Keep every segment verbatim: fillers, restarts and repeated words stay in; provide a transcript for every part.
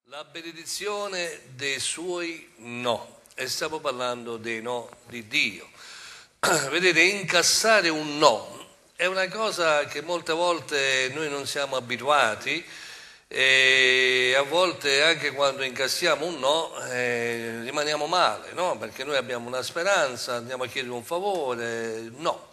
La benedizione dei suoi no, e stiamo parlando dei no di Dio. Vedete, incassare un no è una cosa che molte volte noi non siamo abituati e a volte anche quando incassiamo un no eh, rimaniamo male, no? Perché noi abbiamo una speranza, andiamo a chiedere un favore, no.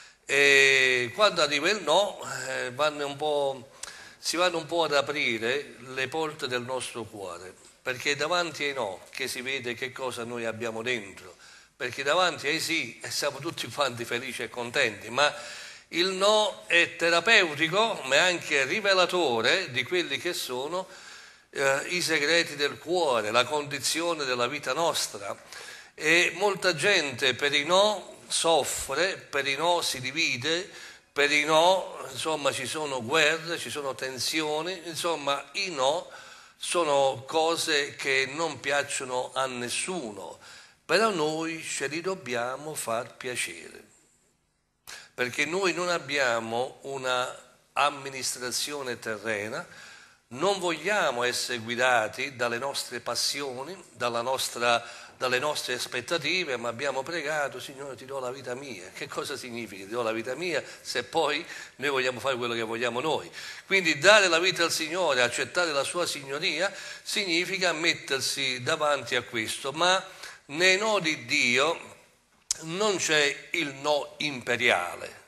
E quando arriva il no eh, vanno un po'... si vanno un po' ad aprire le porte del nostro cuore, perché davanti ai no che si vede che cosa noi abbiamo dentro, perché davanti ai sì siamo tutti quanti felici e contenti, ma il no è terapeutico, ma è anche rivelatore di quelli che sono eh, i segreti del cuore, la condizione della vita nostra. E molta gente per i no soffre, per i no si divide, per i no, insomma, ci sono guerre, ci sono tensioni, insomma, i no sono cose che non piacciono a nessuno, però noi ce li dobbiamo far piacere, perché noi non abbiamo una amministrazione terrena, non vogliamo essere guidati dalle nostre passioni, dalla nostra dalle nostre aspettative, ma abbiamo pregato: Signore, ti do la vita mia. Che cosa significa ti do la vita mia se poi noi vogliamo fare quello che vogliamo noi? Quindi dare la vita al Signore, accettare la sua signoria, significa mettersi davanti a questo, ma nei no di Dio non c'è il no imperiale,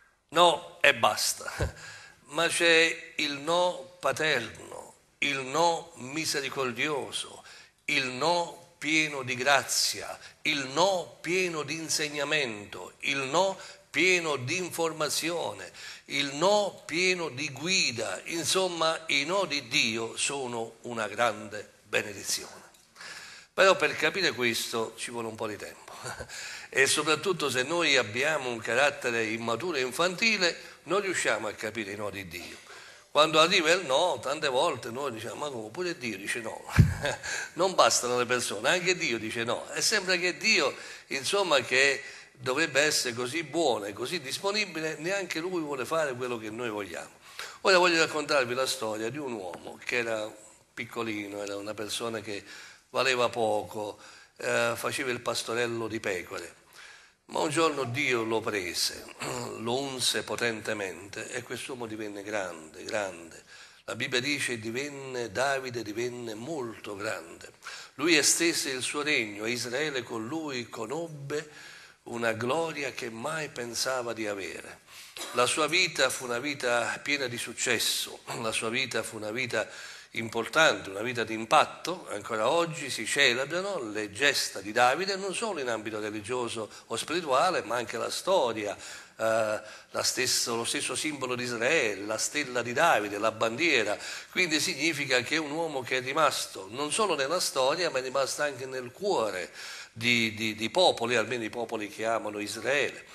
no e basta, ma c'è il no paterno, il no misericordioso, il no pieno di grazia, il no pieno di insegnamento, il no pieno di informazione, il no pieno di guida. Insomma, i no di Dio sono una grande benedizione. Però per capire questo ci vuole un po' di tempo e soprattutto se noi abbiamo un carattere immaturo e infantile non riusciamo a capire i no di Dio. Quando arriva il no, tante volte noi diciamo: ma come, pure Dio dice no? Non bastano le persone, anche Dio dice no. E sembra che Dio, insomma, che dovrebbe essere così buono e così disponibile, neanche Lui vuole fare quello che noi vogliamo. Ora voglio raccontarvi la storia di un uomo che era piccolino, era una persona che valeva poco, eh, faceva il pastorello di pecore. Ma un giorno Dio lo prese, lo unse potentemente e quest'uomo divenne grande, grande. La Bibbia dice divenne, Davide divenne molto grande. Lui estese il suo regno e Israele con lui conobbe una gloria che mai pensava di avere. La sua vita fu una vita piena di successo, la sua vita fu una vita importante, una vita di impatto. Ancora oggi si celebrano le gesta di Davide non solo in ambito religioso o spirituale, ma anche la storia, eh, la stesso, lo stesso simbolo di Israele, la stella di Davide, la bandiera. Quindi significa che è un uomo che è rimasto non solo nella storia, ma è rimasto anche nel cuore di, di, di popoli, almeno i popoli che amano Israele.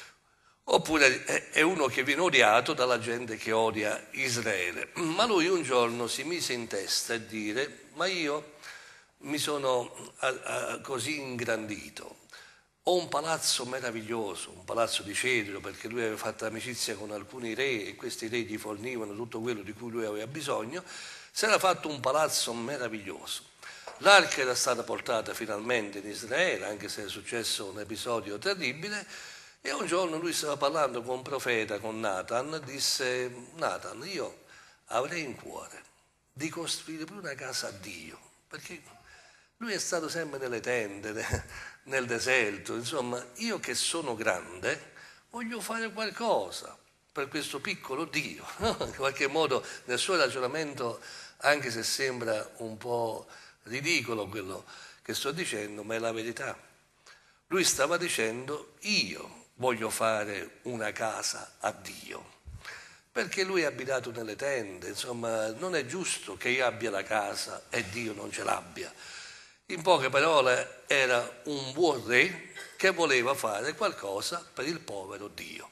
Oppure è uno che viene odiato dalla gente che odia Israele. Ma lui un giorno si mise in testa a dire: ma io mi sono a, a, così ingrandito, ho un palazzo meraviglioso, un palazzo di cedro, perché lui aveva fatto amicizia con alcuni re e questi re gli fornivano tutto quello di cui lui aveva bisogno. Si era fatto un palazzo meraviglioso. L'arca era stata portata finalmente in Israele, anche se è successo un episodio terribile. E un giorno lui stava parlando con un profeta, con Nathan, disse: Nathan, io avrei in cuore di costruire pure una casa a Dio, perché lui è stato sempre nelle tende, nel deserto, insomma, io che sono grande voglio fare qualcosa per questo piccolo Dio, no? In qualche modo nel suo ragionamento, anche se sembra un po' ridicolo quello che sto dicendo, ma è la verità. Lui stava dicendo: io voglio fare una casa a Dio, perché lui è abitato nelle tende, insomma non è giusto che io abbia la casa e Dio non ce l'abbia. In poche parole era un buon re che voleva fare qualcosa per il povero Dio.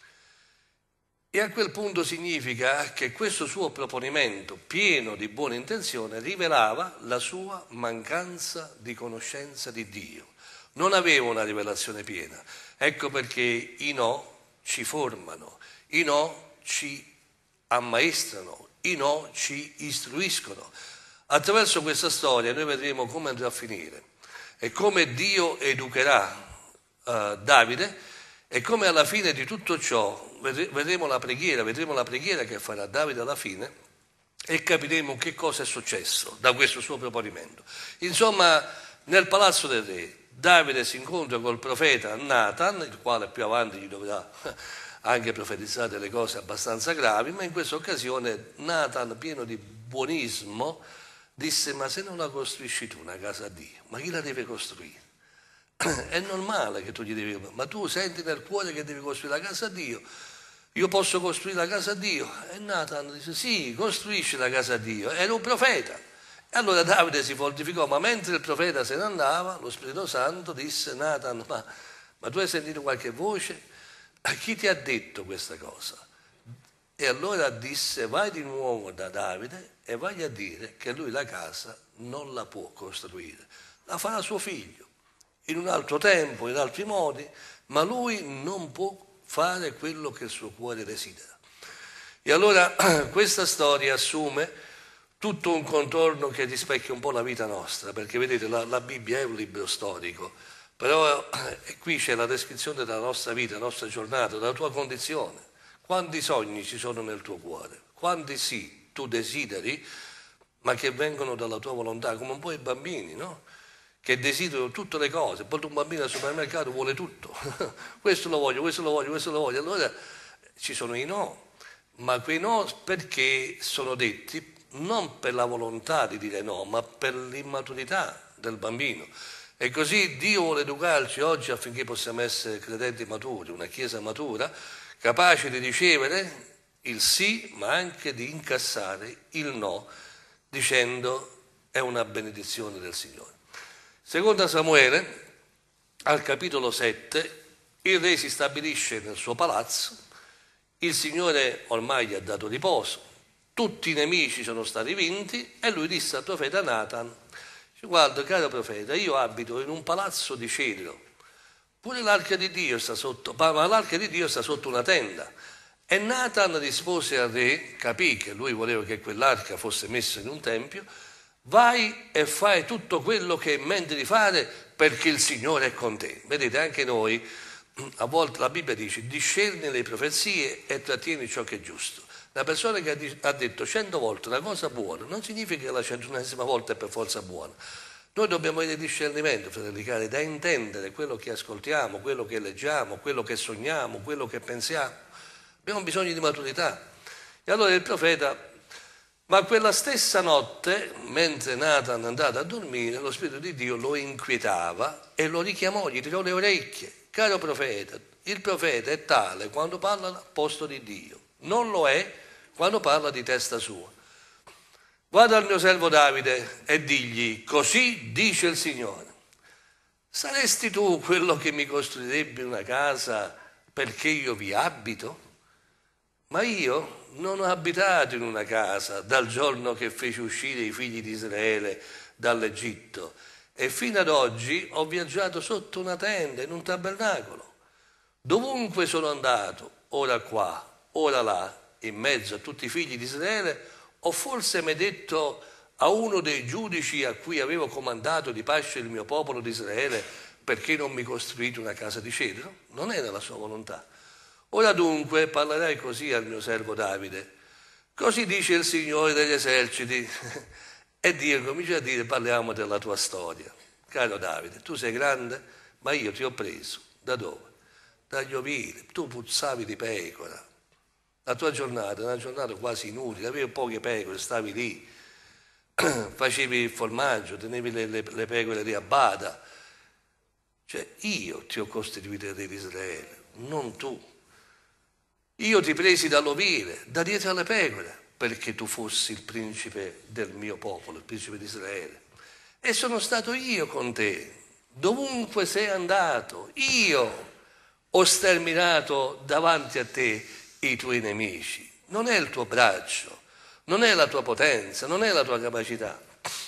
E a quel punto significa che questo suo proponimento, pieno di buone intenzioni, rivelava la sua mancanza di conoscenza di Dio. Non aveva una rivelazione piena. Ecco perché i no ci formano, i no ci ammaestrano, i no ci istruiscono. Attraverso questa storia noi vedremo come andrà a finire e come Dio educherà uh, Davide e come alla fine di tutto ciò vedremo la preghiera, vedremo la preghiera che farà Davide alla fine e capiremo che cosa è successo da questo suo proponimento. Insomma, nel palazzo del re Davide si incontra col profeta Natan, il quale più avanti gli dovrà anche profetizzare delle cose abbastanza gravi, ma in questa occasione Natan, pieno di buonismo, disse: ma se non la costruisci tu una casa a Dio, ma chi la deve costruire? È normale che tu gli devi, ma tu senti nel cuore che devi costruire la casa a Dio, io posso costruire la casa a Dio? E Natan disse: sì, costruisci la casa a Dio. Era un profeta. E allora Davide si fortificò, ma mentre il profeta se ne andava, lo Spirito Santo disse: Natan, ma, ma tu hai sentito qualche voce? Chi ti ha detto questa cosa? E allora disse: vai di nuovo da Davide e vai a dire che lui la casa non la può costruire, la farà suo figlio, in un altro tempo, in altri modi, ma lui non può fare quello che il suo cuore desidera. E allora questa storia assume tutto un contorno che rispecchia un po' la vita nostra, perché vedete la, la Bibbia è un libro storico, però eh, qui c'è la descrizione della nostra vita, della nostra giornata, della tua condizione. Quanti sogni ci sono nel tuo cuore? Quanti sì tu desideri, ma che vengono dalla tua volontà, come un po' i bambini, no? Che desiderano tutte le cose. Poi un bambino al supermercato vuole tutto. Questo lo voglio, questo lo voglio, questo lo voglio. Allora ci sono i no, ma quei no perché sono detti non per la volontà di dire no, ma per l'immaturità del bambino. E così Dio vuole educarci oggi affinché possiamo essere credenti maturi, una chiesa matura, capace di ricevere il sì, ma anche di incassare il no, dicendo: è una benedizione del Signore. Seconda Samuele, al capitolo sette, il re si stabilisce nel suo palazzo, il Signore ormai gli ha dato riposo, tutti i nemici sono stati vinti e lui disse al profeta Natan: guarda, caro profeta, io abito in un palazzo di cedro, pure l'arca di Dio sta sotto, ma l'arca di Dio sta sotto una tenda. E Natan rispose al re, capì che lui voleva che quell'arca fosse messa in un tempio: vai e fai tutto quello che hai in mente di fare, perché il Signore è con te. Vedete, anche noi, a volte la Bibbia dice: discerni le profezie e trattieni ciò che è giusto. La persona che ha detto cento volte una cosa buona non significa che la centunesima volta è per forza buona. Noi dobbiamo avere discernimento, fratelli cari, da intendere quello che ascoltiamo, quello che leggiamo, quello che sogniamo, quello che pensiamo. Abbiamo bisogno di maturità. E allora il profeta... Ma quella stessa notte, mentre Natan è andato a dormire, lo Spirito di Dio lo inquietava e lo richiamò, gli tirò le orecchie. Caro profeta, il profeta è tale quando parla al posto di Dio, non lo è quando parla di testa sua. Guarda al mio servo Davide e digli: così dice il Signore. Saresti tu quello che mi costruirebbe una casa perché io vi abito? Ma io non ho abitato in una casa dal giorno che feci uscire i figli di Israele dall'Egitto e fino ad oggi ho viaggiato sotto una tenda, in un tabernacolo. Dovunque sono andato, ora qua, ora là, in mezzo a tutti i figli di Israele, ho forse mai detto a uno dei giudici a cui avevo comandato di pascere il mio popolo di Israele: perché non mi costruite una casa di cedro? Non era la sua volontà. Ora dunque parlerai così al mio servo Davide: così dice il Signore degli eserciti. E Dio comincia a dire: parliamo della tua storia. Caro Davide, tu sei grande, ma io ti ho preso. Da dove? Dagli ovili. Tu puzzavi di pecora. La tua giornata è una giornata quasi inutile, avevi poche pecore, stavi lì, facevi il formaggio, tenevi le, le, le pecore lì a bada. Cioè io ti ho costituito il re di Israele, non tu. Io ti presi dall'ovile, da dietro alle pecore, perché tu fossi il principe del mio popolo, il principe di Israele. E sono stato io con te, dovunque sei andato. Io ho sterminato davanti a te i tuoi nemici. Non è il tuo braccio, non è la tua potenza, non è la tua capacità.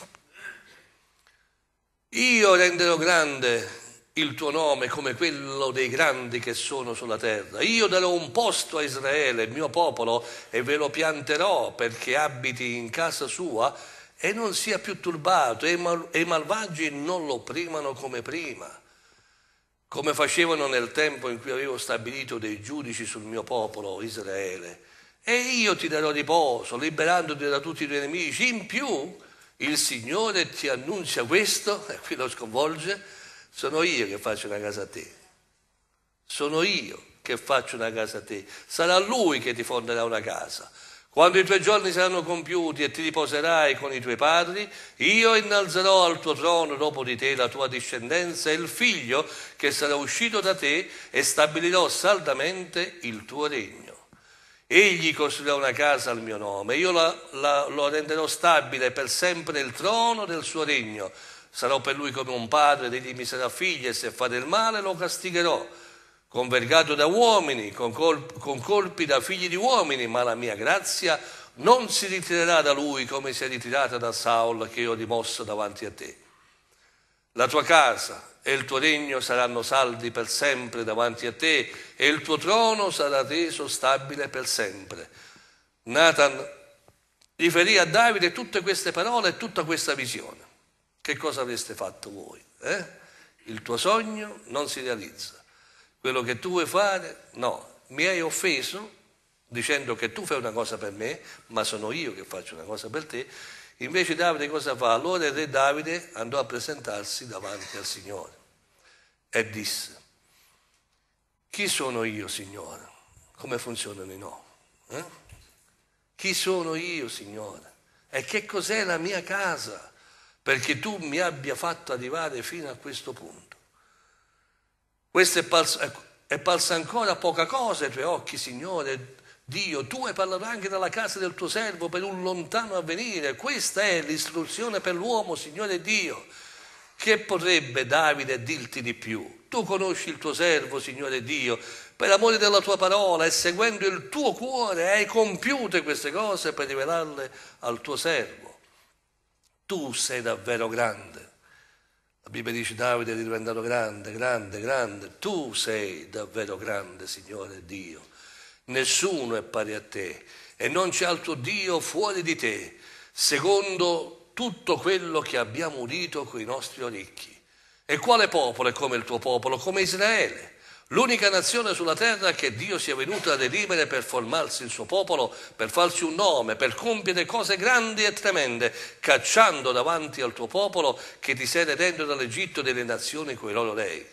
Io renderò grande il tuo nome come quello dei grandi che sono sulla terra. Io darò un posto a Israele, il mio popolo, e ve lo pianterò perché abiti in casa sua e non sia più turbato e, mal, e i malvagi non lo opprimano come prima, come facevano nel tempo in cui avevo stabilito dei giudici sul mio popolo Israele. E io ti darò riposo, liberandoti da tutti i tuoi nemici. In più il Signore ti annunzia questo, e qui lo sconvolge: sono io che faccio una casa a te. Sono io che faccio una casa a te. Sarà Lui che ti fonderà una casa. Quando i tuoi giorni saranno compiuti e ti riposerai con i tuoi padri, io innalzerò al tuo trono dopo di te la tua discendenza e il figlio che sarà uscito da te, e stabilirò saldamente il tuo regno. Egli costruirà una casa al mio nome, io la, la, lo renderò stabile per sempre il trono del suo regno. Sarò per lui come un padre ed egli mi sarà figlio, e se fa del male lo castigherò, convergato da uomini, con colpi, con colpi da figli di uomini, ma la mia grazia non si ritirerà da lui come si è ritirata da Saul, che io ho rimosso davanti a te. La tua casa e il tuo regno saranno saldi per sempre davanti a te, e il tuo trono sarà reso stabile per sempre. Nathan riferì a Davide tutte queste parole e tutta questa visione. Che cosa avreste fatto voi? Eh? Il tuo sogno non si realizza. Quello che tu vuoi fare, no. Mi hai offeso dicendo che tu fai una cosa per me, ma sono io che faccio una cosa per te. Invece Davide cosa fa? Allora il re Davide andò a presentarsi davanti al Signore e disse: chi sono io, Signore? Come funzionano i no? Eh? Chi sono io, Signore? E che cos'è la mia casa perché tu mi abbia fatto arrivare fino a questo punto? Questo è parso, è parso ancora poca cosa ai tuoi occhi, Signore Dio. Tu hai parlato anche della casa del tuo servo per un lontano avvenire. Questa è l'istruzione per l'uomo, Signore Dio. Che potrebbe Davide dirti di più? Tu conosci il tuo servo, Signore Dio, per amore della tua parola, e seguendo il tuo cuore hai compiute queste cose per rivelarle al tuo servo. Tu sei davvero grande. La Bibbia dice: Davide è diventato grande, grande, grande. Tu sei davvero grande, Signore Dio. Nessuno è pari a te e non c'è altro Dio fuori di te, secondo tutto quello che abbiamo udito coi nostri orecchi. E quale popolo è come il tuo popolo, come Israele? L'unica nazione sulla terra che Dio sia venuto a redimere per formarsi il suo popolo, per farsi un nome, per compiere cose grandi e tremende, cacciando davanti al tuo popolo che ti sei redento dall'Egitto delle nazioni coi loro dei.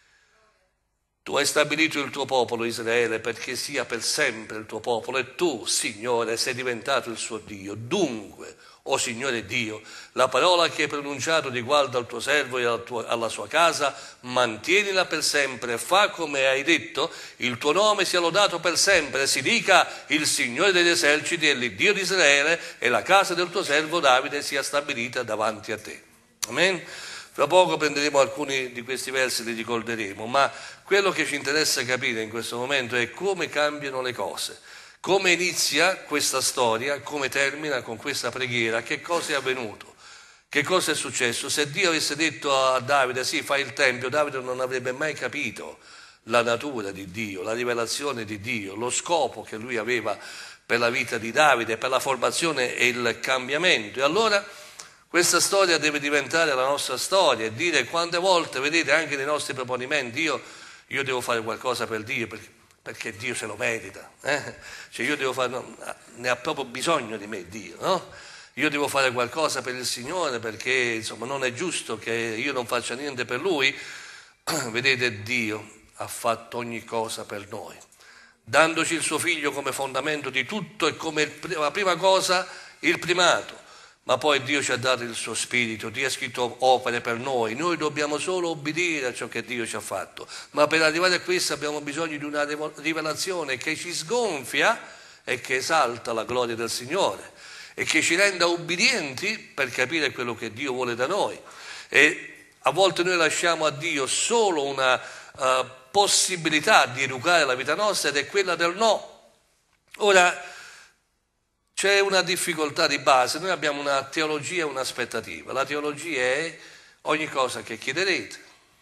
Tu hai stabilito il tuo popolo Israele perché sia per sempre il tuo popolo, e tu, Signore, sei diventato il suo Dio. Dunque, o Signore Dio, la parola che hai pronunciato riguardo al tuo servo e al tuo, alla sua casa, mantienila per sempre, fa come hai detto, il tuo nome sia lodato per sempre, si dica: il Signore degli eserciti è l'Iddio di Israele, e la casa del tuo servo Davide sia stabilita davanti a te. Amen. Fra poco prenderemo alcuni di questi versi e li ricorderemo, ma quello che ci interessa capire in questo momento è come cambiano le cose. Come inizia questa storia, come termina con questa preghiera, che cosa è avvenuto, che cosa è successo. Se Dio avesse detto a Davide: sì, fai il tempio, Davide non avrebbe mai capito la natura di Dio, la rivelazione di Dio, lo scopo che lui aveva per la vita di Davide, per la formazione e il cambiamento. E allora questa storia deve diventare la nostra storia, e dire: quante volte, vedete, anche nei nostri proponimenti, io, io devo fare qualcosa per Dio, perché perché Dio se lo merita, eh? Cioè io devo fare, no, ne ha proprio bisogno di me Dio, no? Io devo fare qualcosa per il Signore perché insomma non è giusto che io non faccia niente per Lui. Vedete, Dio ha fatto ogni cosa per noi, dandoci il suo Figlio come fondamento di tutto e come la prima cosa il primato. Ma poi Dio ci ha dato il suo Spirito, Dio ha scritto opere per noi, noi dobbiamo solo obbedire a ciò che Dio ci ha fatto, ma per arrivare a questo abbiamo bisogno di una rivelazione che ci sgonfia e che esalta la gloria del Signore e che ci renda obbedienti per capire quello che Dio vuole da noi. E a volte noi lasciamo a Dio solo una uh, possibilità di educare la vita nostra, ed è quella del no. Ora, c'è una difficoltà di base, noi abbiamo una teologia e un'aspettativa. La teologia è: ogni cosa che chiederete,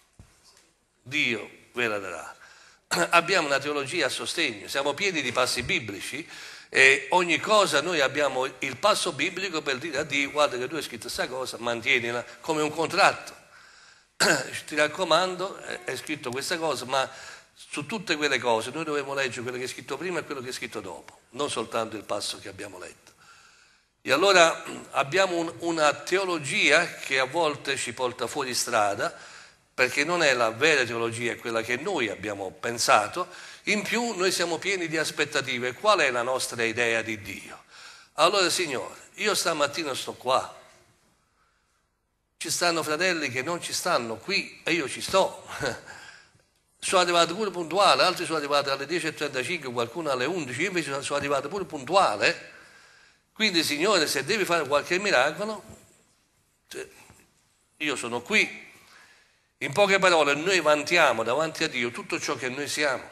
Dio ve la darà. Abbiamo una teologia a sostegno, siamo pieni di passi biblici E ogni cosa noi abbiamo il passo biblico per dire a Dio: guarda che tu hai scritto questa cosa, mantienila, come un contratto. Ti raccomando, è scritto questa cosa, ma su tutte quelle cose noi dobbiamo leggere quello che è scritto prima e quello che è scritto dopo, non soltanto il passo che abbiamo letto. E allora abbiamo un, una teologia che a volte ci porta fuori strada, perché non è la vera teologia, è quella che noi abbiamo pensato. In più noi siamo pieni di aspettative. Qual è la nostra idea di Dio? Allora, Signore, io stamattina sto qua, ci stanno fratelli che non ci stanno qui e io ci sto. Sono arrivato pure puntuale, altri sono arrivati alle dieci e trentacinque, qualcuno alle undici, io invece sono arrivato pure puntuale. Quindi, Signore, se devi fare qualche miracolo, io sono qui. In poche parole, noi vantiamo davanti a Dio tutto ciò che noi siamo.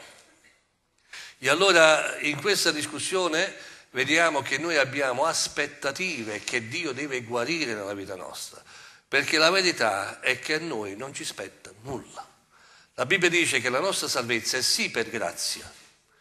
E allora in questa discussione vediamo che noi abbiamo aspettative che Dio deve guarire nella vita nostra, perché la verità è che a noi non ci spetta nulla. La Bibbia dice che la nostra salvezza è sì per grazia,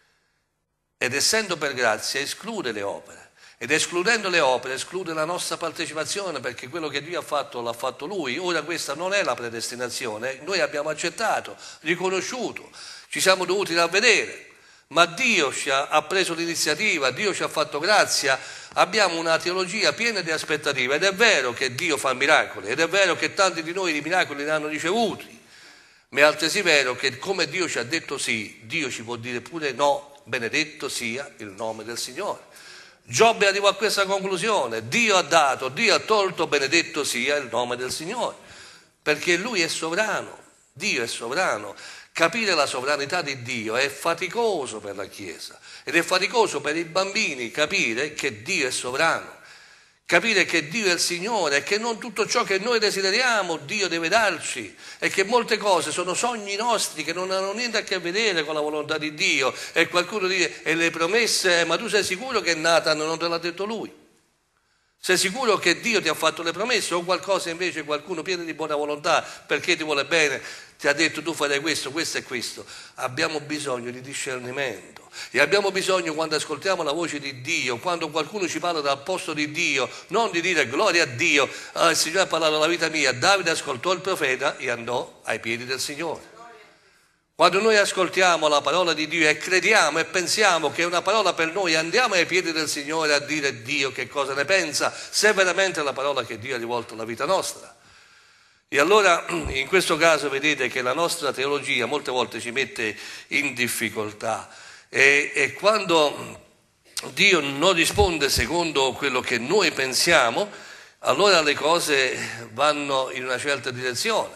ed essendo per grazia esclude le opere, ed escludendo le opere esclude la nostra partecipazione, perché quello che Dio ha fatto l'ha fatto Lui. Ora questa non è la predestinazione, noi abbiamo accettato, riconosciuto, ci siamo dovuti ravvedere, ma Dio ci ha, ha preso l'iniziativa, Dio ci ha fatto grazia, abbiamo una teologia piena di aspettative, ed è vero che Dio fa miracoli, ed è vero che tanti di noi i miracoli li hanno ricevuti, ma è altresì vero che come Dio ci ha detto sì, Dio ci può dire pure no, benedetto sia il nome del Signore. Giobbe arrivò a questa conclusione: Dio ha dato, Dio ha tolto, benedetto sia il nome del Signore, perché Lui è sovrano, Dio è sovrano. Capire la sovranità di Dio è faticoso per la Chiesa ed è faticoso per i bambini capire che Dio è sovrano, capire che Dio è il Signore e che non tutto ciò che noi desideriamo Dio deve darci, e che molte cose sono sogni nostri che non hanno niente a che vedere con la volontà di Dio. E qualcuno dice: e le promesse, ma tu sei sicuro che Nathan non te l'ha detto lui? Sei sicuro che Dio ti ha fatto le promesse, o qualcosa invece qualcuno pieno di buona volontà, perché ti vuole bene, ti ha detto tu farai questo, questo e questo? Abbiamo bisogno di discernimento, e abbiamo bisogno, quando ascoltiamo la voce di Dio, quando qualcuno ci parla dal posto di Dio, non di dire gloria a Dio, ah, il Signore ha parlato la vita mia. Davide ascoltò il profeta e andò ai piedi del Signore. Quando noi ascoltiamo la parola di Dio e crediamo e pensiamo che è una parola per noi, andiamo ai piedi del Signore a dire: Dio che cosa ne pensa, se veramente è la parola che Dio ha rivolto alla vita nostra. E allora in questo caso vedete che la nostra teologia molte volte ci mette in difficoltà, e, e quando Dio non risponde secondo quello che noi pensiamo, allora le cose vanno in una certa direzione.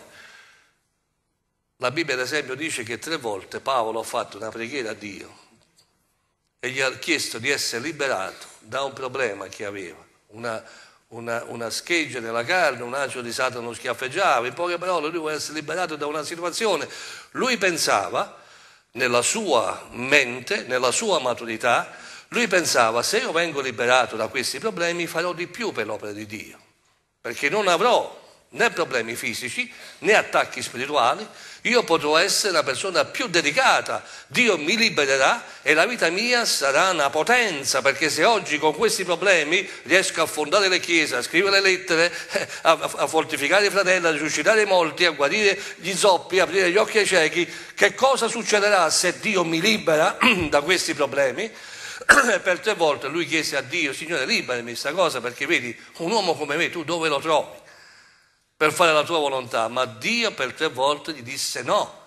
La Bibbia, ad esempio, dice che tre volte Paolo ha fatto una preghiera a Dio e gli ha chiesto di essere liberato da un problema che aveva, una, una, una scheggia nella carne, un angelo di Satana lo schiaffeggiava. In poche parole, lui vuole essere liberato da una situazione. Lui pensava, nella sua mente, nella sua maturità, lui pensava: se io vengo liberato da questi problemi farò di più per l'opera di Dio, perché non avrò né problemi fisici né attacchi spirituali, io potrò essere una persona più dedicata, Dio mi libererà e la vita mia sarà una potenza, perché se oggi con questi problemi riesco a fondare le chiese, a scrivere lettere, a, a fortificare i fratelli, a risuscitare i morti, a guarire gli zoppi, a aprire gli occhi ai ciechi, che cosa succederà se Dio mi libera da questi problemi? Per tre volte lui chiese a Dio: Signore, liberami questa cosa, perché vedi, un uomo come me tu dove lo trovi per fare la tua volontà? Ma Dio per tre volte gli disse no.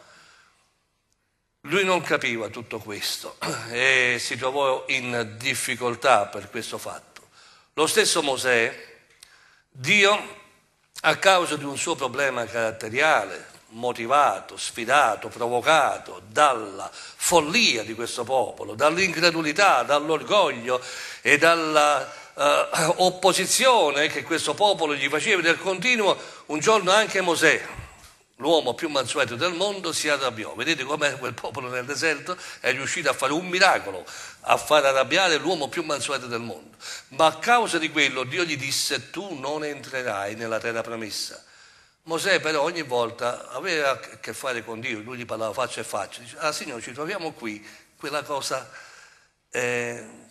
Lui non capiva tutto questo e si trovò in difficoltà per questo fatto. Lo stesso Mosè, Dio, a causa di un suo problema caratteriale, motivato, sfidato, provocato dalla follia di questo popolo, dall'incredulità, dall'orgoglio e dalla Uh, opposizione che questo popolo gli faceva del continuo, un giorno anche Mosè, l'uomo più mansueto del mondo, si arrabbiò. Vedete com'è quel popolo nel deserto? È riuscito a fare un miracolo, a far arrabbiare l'uomo più mansueto del mondo. Ma a causa di quello Dio gli disse: tu non entrerai nella terra promessa. Mosè però ogni volta aveva a che fare con Dio, lui gli parlava faccia e faccia, dice: ah Signore, ci troviamo qui, quella cosa eh,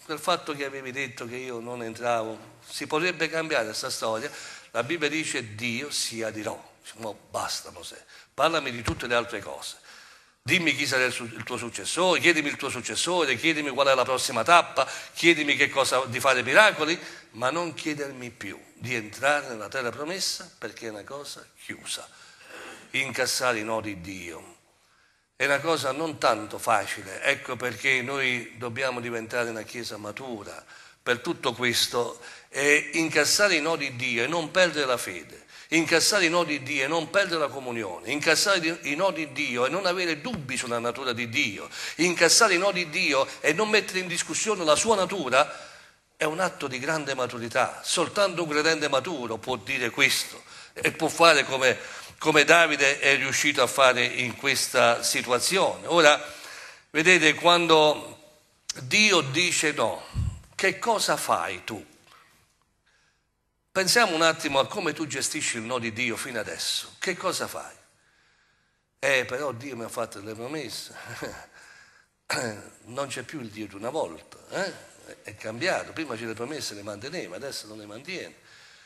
del fatto che avevi detto che io non entravo, si potrebbe cambiare questa storia? La Bibbia dice Dio sia dirò. No, basta Mosè, parlami di tutte le altre cose. Dimmi chi sarà il, su- il tuo successore, chiedimi il tuo successore, chiedimi qual è la prossima tappa, chiedimi che cosa di fare miracoli, ma non chiedermi più di entrare nella terra promessa perché è una cosa chiusa. Incassare i nodi di Dio è una cosa non tanto facile, ecco perché noi dobbiamo diventare una chiesa matura per tutto questo e incassare i nodi di Dio e non perdere la fede. Incassare i nodi di Dio e non perdere la comunione, incassare i nodi di Dio e non avere dubbi sulla natura di Dio, incassare i nodi di Dio e non mettere in discussione la sua natura, è un atto di grande maturità. Soltanto un credente maturo può dire questo e può fare come, come Davide è riuscito a fare in questa situazione. Ora, vedete, quando Dio dice no, che cosa fai tu? Pensiamo un attimo a come tu gestisci il no di Dio fino adesso. Che cosa fai? Eh, però Dio mi ha fatto delle promesse. Non c'è più il Dio di una volta. Eh? È cambiato. Prima ce le promesse le manteneva, adesso non le mantiene.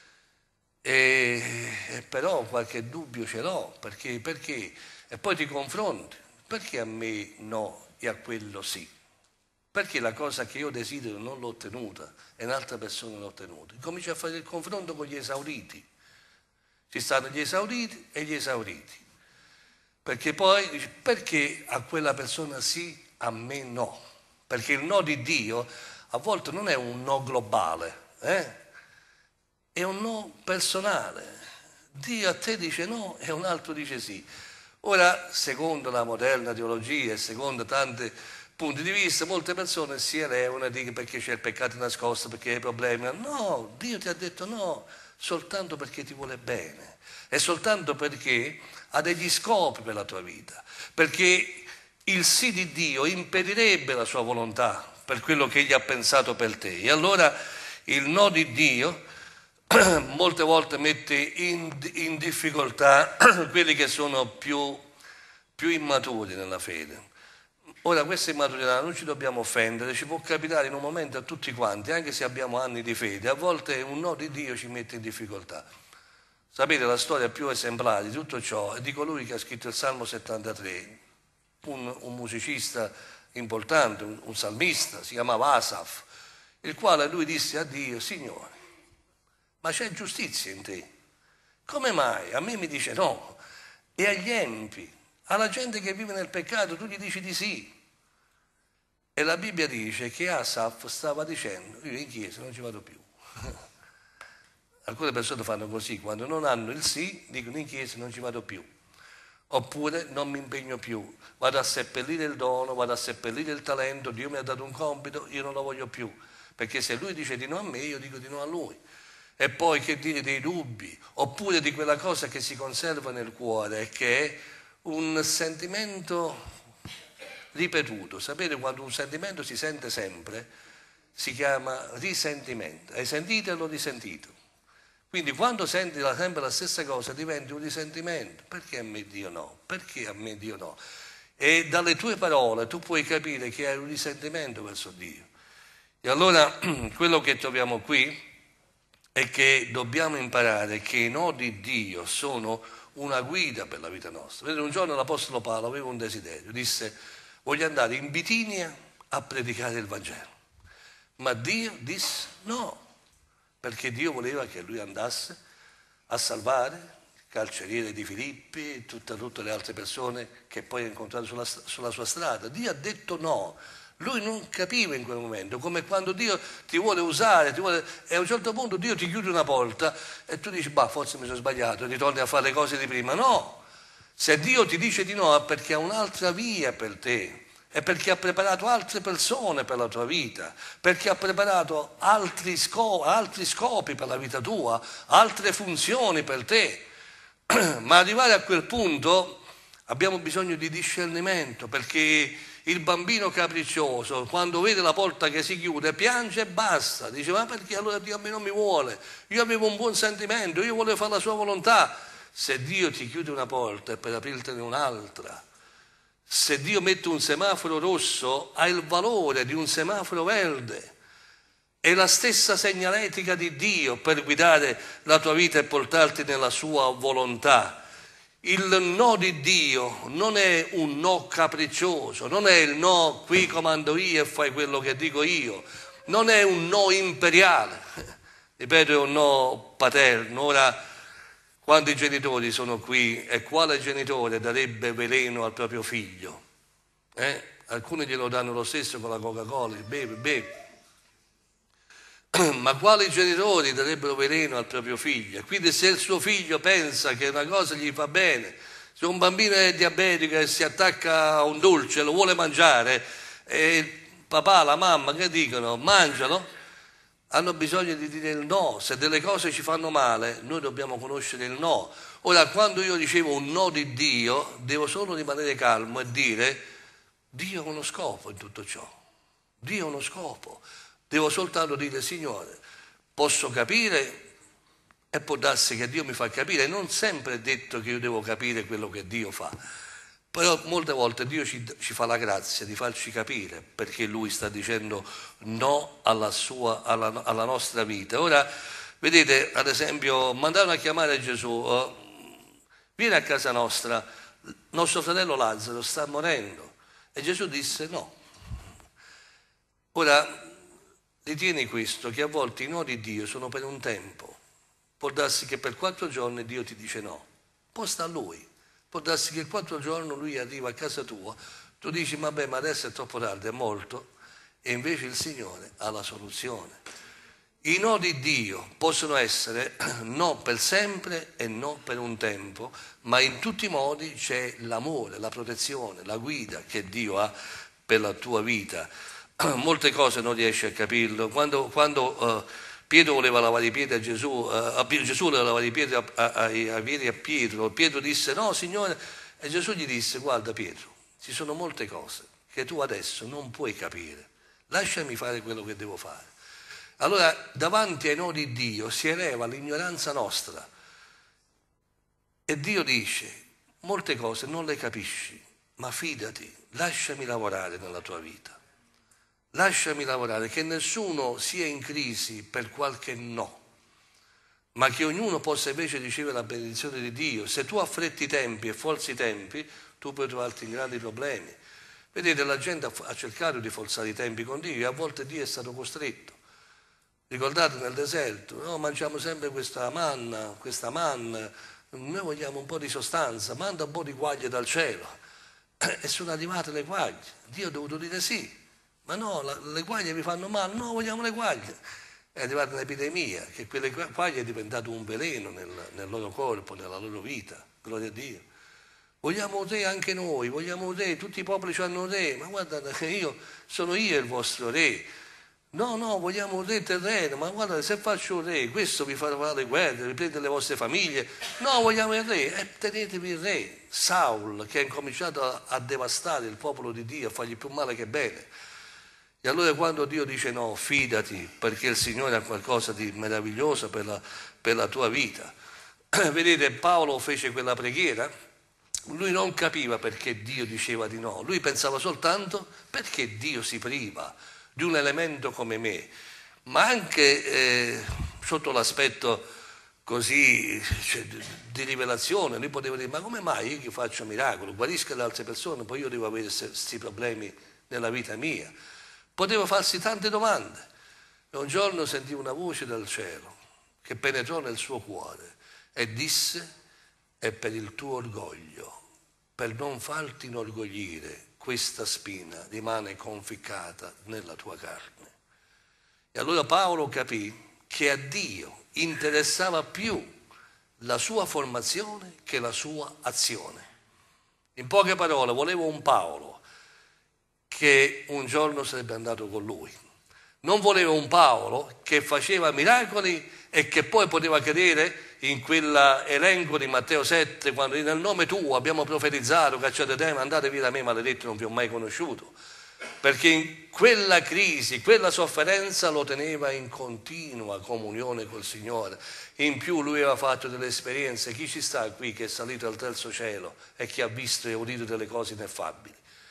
E, e però qualche dubbio ce l'ho. Perché, perché? E poi ti confronti. Perché a me no e a quello sì? Perché la cosa che io desidero non l'ho ottenuta e un'altra persona l'ha ottenuta. Cominci a fare il confronto con gli esauriti. Ci stanno gli esauriti e gli esauriti. Perché poi dici, perché a quella persona sì, a me no? Perché il no di Dio a volte non è un no globale, eh? È un no personale. Dio a te dice no e un altro dice sì. Ora, secondo la moderna teologia e secondo tanti punti di vista, molte persone si elevano e dicono perché c'è il peccato nascosto, perché hai problemi. No, Dio ti ha detto no, soltanto perché ti vuole bene e soltanto perché ha degli scopi per la tua vita, perché il sì di Dio impedirebbe la sua volontà per quello che egli ha pensato per te. E allora il no di Dio molte volte mette in, in difficoltà quelli che sono più, più immaturi nella fede. Ora, questa immaturità non ci dobbiamo offendere, ci può capitare in un momento a tutti quanti, anche se abbiamo anni di fede, a volte un no di Dio ci mette in difficoltà. Sapete, la storia più esemplare di tutto ciò è di colui che ha scritto il Salmo settantatré, un, un musicista importante, un, un salmista, si chiamava Asaf, il quale lui disse a Dio, Signore, ma c'è giustizia in te, come mai? A me mi dice no, e agli empi, alla gente che vive nel peccato tu gli dici di sì. E la Bibbia dice che Asaf stava dicendo, io in chiesa non ci vado più. Alcune persone fanno così, quando non hanno il sì, dicono in chiesa non ci vado più. Oppure non mi impegno più, vado a seppellire il dono, vado a seppellire il talento, Dio mi ha dato un compito, io non lo voglio più. Perché se lui dice di no a me, io dico di no a lui. E poi che dire dei dubbi, oppure di quella cosa che si conserva nel cuore, che è un sentimento ripetuto. Sapete, quando un sentimento si sente sempre, si chiama risentimento. Hai sentito e l'ho risentito. Quindi quando senti sempre la stessa cosa diventi un risentimento. Perché a me Dio no? Perché a me Dio no? E dalle tue parole tu puoi capire che hai un risentimento verso Dio. E allora quello che troviamo qui è che dobbiamo imparare che i no di Dio sono una guida per la vita nostra. Vedete, un giorno l'Apostolo Paolo aveva un desiderio, disse voglio andare in Bitinia a predicare il Vangelo. Ma Dio disse no, perché Dio voleva che lui andasse a salvare il carceriere di Filippi e tutte, tutte le altre persone che poi ha incontrato sulla, sulla sua strada. Dio ha detto no. Lui non capiva in quel momento, come quando Dio ti vuole usare, ti vuole, e a un certo punto Dio ti chiude una porta e tu dici, bah, forse mi sono sbagliato, ritorni a fare le cose di prima. No, se Dio ti dice di no è perché ha un'altra via per te, è perché ha preparato altre persone per la tua vita, perché ha preparato altri scopi, altri scopi per la vita tua, altre funzioni per te. Ma arrivare a quel punto abbiamo bisogno di discernimento, perché il bambino capriccioso, quando vede la porta che si chiude, piange e basta. Dice, ma perché allora Dio a me non mi vuole? Io avevo un buon sentimento, io volevo fare la sua volontà. Se Dio ti chiude una porta è per aprirtene un'altra. Se Dio mette un semaforo rosso, ha il valore di un semaforo verde. è la stessa segnaletica di Dio per guidare la tua vita e portarti nella sua volontà. Il no di Dio non è un no capriccioso, non è il no qui comando io e fai quello che dico io, non è un no imperiale, ripeto, è un no paterno. Ora, quanti genitori sono qui e quale genitore darebbe veleno al proprio figlio? Eh? Alcuni glielo danno lo stesso con la Coca-Cola, bevi, bevi. Ma quali genitori darebbero veleno al proprio figlio? Quindi se il suo figlio pensa che una cosa gli fa bene, se un bambino è diabetico e si attacca a un dolce, lo vuole mangiare, e il papà, la mamma che dicono mangialo, hanno bisogno di dire il no. Se delle cose ci fanno male, noi dobbiamo conoscere il no. Ora, quando io ricevo un no di Dio, devo solo rimanere calmo e dire: Dio ha uno scopo in tutto ciò, Dio ha uno scopo. Devo soltanto dire: Signore, posso capire, e può darsi che Dio mi fa capire. Non sempre è detto che io devo capire quello che Dio fa, però molte volte Dio ci, ci fa la grazia di farci capire perché Lui sta dicendo no alla, sua, alla, alla nostra vita. Ora, vedete, ad esempio, mandarono a chiamare Gesù: eh, vieni a casa nostra, nostro fratello Lazzaro sta morendo. E Gesù disse no. Ora, ritieni questo, che a volte i no di Dio sono per un tempo. Può darsi che per quattro giorni Dio ti dice no, poi sta a Lui. Può darsi che il quattro giorni Lui arriva a casa tua, tu dici vabbè, ma adesso è troppo tardi, è morto, e invece il Signore ha la soluzione. I no di Dio possono essere no per sempre e no per un tempo, ma in tutti i modi c'è l'amore, la protezione, la guida che Dio ha per la tua vita. Molte cose non riesci a capirlo. Quando, quando uh, Pietro voleva lavare i piedi a Gesù, uh, a Gesù voleva lavare i piedi a, a, a, a, piedi a Pietro, Pietro disse no Signore, e Gesù gli disse: guarda Pietro, ci sono molte cose che tu adesso non puoi capire, lasciami fare quello che devo fare. Allora, davanti ai no di Dio si eleva l'ignoranza nostra e Dio dice: molte cose non le capisci, ma fidati, lasciami lavorare nella tua vita. Lasciami lavorare, che nessuno sia in crisi per qualche no, ma che ognuno possa invece ricevere la benedizione di Dio. Se tu affretti i tempi e forzi i tempi, tu puoi trovarti in grandi problemi. Vedete, la gente ha cercato di forzare i tempi con Dio e a volte Dio è stato costretto. Ricordate nel deserto, no, mangiamo sempre questa manna, questa manna, noi vogliamo un po' di sostanza, manda un po' di quaglie dal cielo. E sono arrivate le quaglie, Dio ha dovuto dire sì. Ma no, la, le quaglie vi fanno male, no, vogliamo le quaglie. È arrivata un'epidemia, che quelle quaglie è diventato un veleno nel, nel loro corpo, nella loro vita, gloria a Dio. Vogliamo un re anche noi, vogliamo un re, tutti i popoli hanno un re, ma guardate, io sono io il vostro re. No, no, vogliamo un re terreno, ma guardate, se faccio un re, questo vi farà fare le guerre, vi prende le vostre famiglie. No, vogliamo il re, e tenetevi il re. Saul, che ha incominciato a, a devastare il popolo di Dio, a fargli più male che bene. E allora quando Dio dice no, fidati, perché il Signore ha qualcosa di meraviglioso per la, per la tua vita. Vedete, Paolo fece quella preghiera, lui non capiva perché Dio diceva di no, lui pensava soltanto perché Dio si priva di un elemento come me, ma anche eh, sotto l'aspetto così, cioè, di rivelazione. Lui poteva dire: ma come mai io che faccio miracolo, guarisco le altre persone, poi io devo avere questi problemi nella vita mia? Poteva farsi tante domande. E un giorno sentì una voce dal cielo che penetrò nel suo cuore e disse: è per il tuo orgoglio, per non farti inorgoglire, questa spina rimane conficcata nella tua carne. E allora Paolo capì che a Dio interessava più la sua formazione che la sua azione. In poche parole, voleva un Paolo che un giorno sarebbe andato con lui. Non voleva un Paolo che faceva miracoli e che poi poteva cadere in quell'elenco di Matteo sette, quando nel nome tuo abbiamo profetizzato, cacciate demoni, andate via da me maledetti, non vi ho mai conosciuto. Perché in quella crisi, quella sofferenza lo teneva in continua comunione col Signore. In più lui aveva fatto delle esperienze. Chi ci sta qui che è salito al terzo cielo e che ha visto e udito delle cose ineffabili?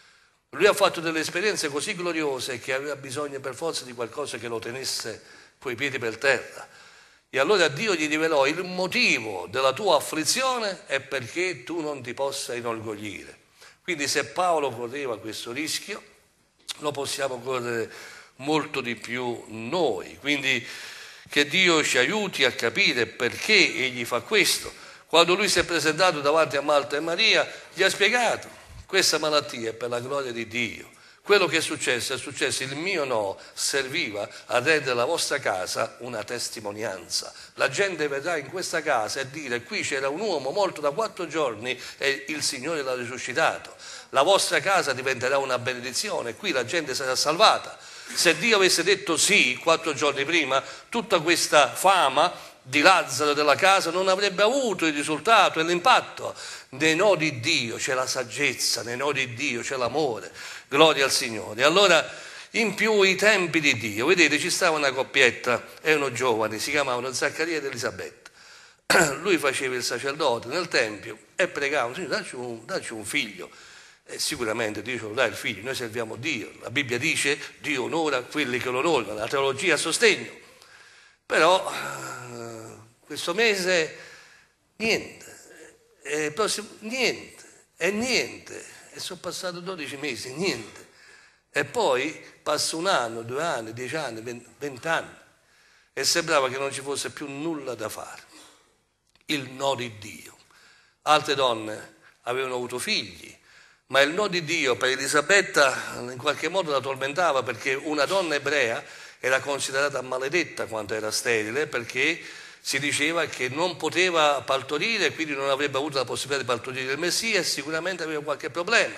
Lui ha fatto delle esperienze così gloriose che aveva bisogno per forza di qualcosa che lo tenesse coi piedi per terra. E allora Dio gli rivelò: il motivo della tua afflizione è perché tu non ti possa inorgoglire. Quindi se Paolo correva questo rischio, lo possiamo correre molto di più noi. Quindi che Dio ci aiuti a capire perché egli fa questo. Quando lui si è presentato davanti a Marta e Maria, gli ha spiegato: questa malattia è per la gloria di Dio. Quello che è successo è successo, il mio no serviva a rendere la vostra casa una testimonianza. La gente verrà in questa casa e dire: qui c'era un uomo morto da quattro giorni e il Signore l'ha risuscitato. La vostra casa diventerà una benedizione, qui la gente sarà salvata. Se Dio avesse detto sì quattro giorni prima, tutta questa fama di Lazzaro della casa non avrebbe avuto il risultato e l'impatto. Nei no di Dio c'è la saggezza, nei no di Dio c'è l'amore. Gloria al Signore. Allora, in più i tempi di Dio, vedete, ci stava una coppietta, erano giovani, si chiamavano Zaccaria ed Elisabetta. Lui faceva il sacerdote nel tempio e pregava: Signore, dacci un, dacci un figlio. E sicuramente Dio ce lo dà il figlio, noi serviamo Dio. La Bibbia dice: Dio onora quelli che lo onorano, la teologia a sostegno. Però questo mese niente, e il prossimo niente, e niente, e sono passati dodici mesi, niente. E poi passa un anno, due anni, dieci anni, vent'anni, e sembrava che non ci fosse più nulla da fare. Il no di Dio. Altre donne avevano avuto figli, ma il no di Dio per Elisabetta in qualche modo la tormentava, perché una donna ebrea era considerata maledetta quando era sterile, perché si diceva che non poteva partorire e quindi non avrebbe avuto la possibilità di partorire il Messia e sicuramente aveva qualche problema.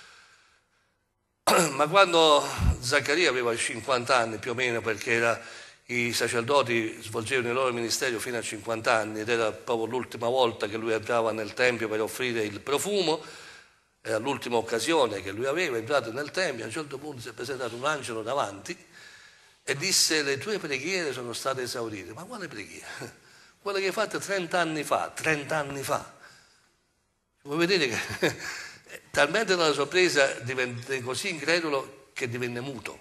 Ma quando Zaccaria aveva cinquanta anni più o meno, perché era, i sacerdoti svolgevano il loro ministero fino a cinquanta anni ed era proprio l'ultima volta che lui entrava nel Tempio per offrire il profumo, era l'ultima occasione che lui aveva, è entrato nel Tempio, a un certo punto si è presentato un angelo davanti e disse: le tue preghiere sono state esaurite. Ma quale preghiera? Quelle che hai fatto trent'anni fa, trent'anni fa. Vuoi vedere che talmente dalla sorpresa divenne così incredulo che divenne muto.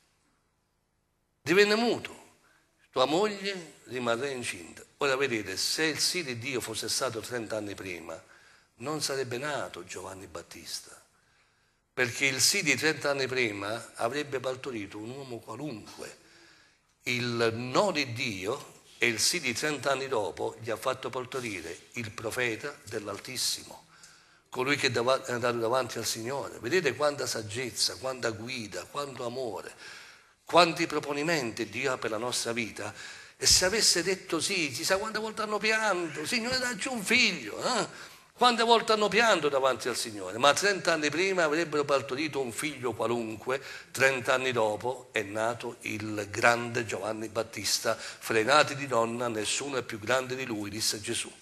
Divenne muto. Tua moglie rimarrà incinta. Ora vedete, se il sì di Dio fosse stato trent'anni prima, non sarebbe nato Giovanni Battista. Perché il sì di trent'anni prima avrebbe partorito un uomo qualunque. Il no di Dio e il sì di trent'anni dopo gli ha fatto partorire il profeta dell'Altissimo, colui che è andato davanti al Signore. Vedete quanta saggezza, quanta guida, quanto amore, quanti proponimenti Dio ha per la nostra vita. E se avesse detto sì, chissà quante volte hanno pianto: Signore, dacci un figlio, eh? Quante volte hanno pianto davanti al Signore, ma trent'anni prima avrebbero partorito un figlio qualunque, trent'anni dopo è nato il grande Giovanni Battista. Frenati di donna, nessuno è più grande di lui, disse Gesù.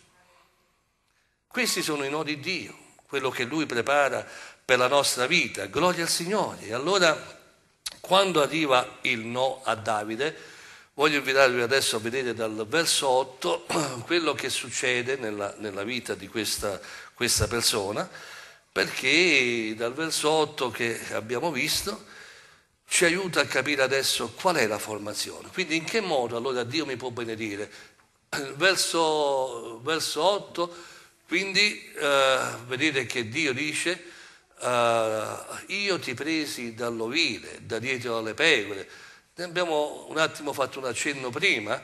Questi sono i no di Dio, quello che Lui prepara per la nostra vita. Gloria al Signore. E allora, quando arriva il no a Davide, voglio invitarvi adesso a vedere dal verso otto quello che succede nella, nella vita di questa, questa persona, perché dal verso otto che abbiamo visto ci aiuta a capire adesso qual è la formazione. Quindi in che modo allora Dio mi può benedire? Verso, verso otto, quindi eh, vedete che Dio dice: eh, io ti presi dall'ovile, da dietro alle pecore. Ne abbiamo un attimo fatto un accenno prima.